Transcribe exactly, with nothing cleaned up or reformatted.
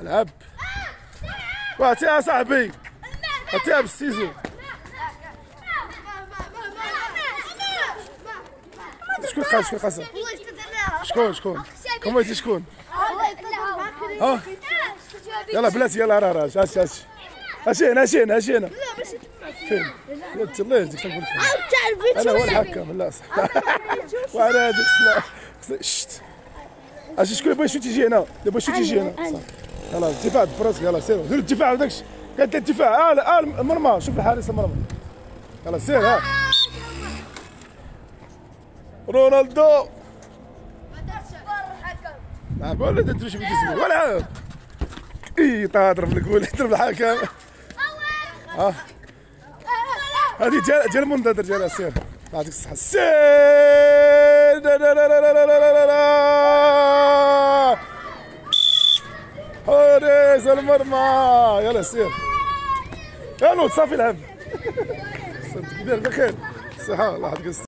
العب واعطيها صاحبي، اعطيها بالسيزو. شكون خالد شكون خاصها؟ شكون شكون؟ كوميتي شكون؟ ها يلا بلاتي يلا راه راه اش اش اش هنا اش هنا اش هنا فين؟ يا الله يهديك شنو نقول لك انا هو الحكم. لا صح وانا هذيك شت اش شكون اللي بغى يشوت يجي هنا؟ اللي بغى يشوت يجي هنا صح. يلا الدفاع براسك يلا سير دير الدفاع هذاك قالت الدفاع. اه اه المرمى شوف الحارس المرمى يلا سير. ها رونالدو معاك ولا انت شوف تسمع ولا اي تضرب الجول يضرب الحكم. ها هذه ديال ديال المنتظر ديالها سير يعطيك الصحة سير. لا لا لا لا لا لا لا حارس المرمى يلا سير يا نوض صافي العب. صدق بخير صحة الله يعطيك الصحة.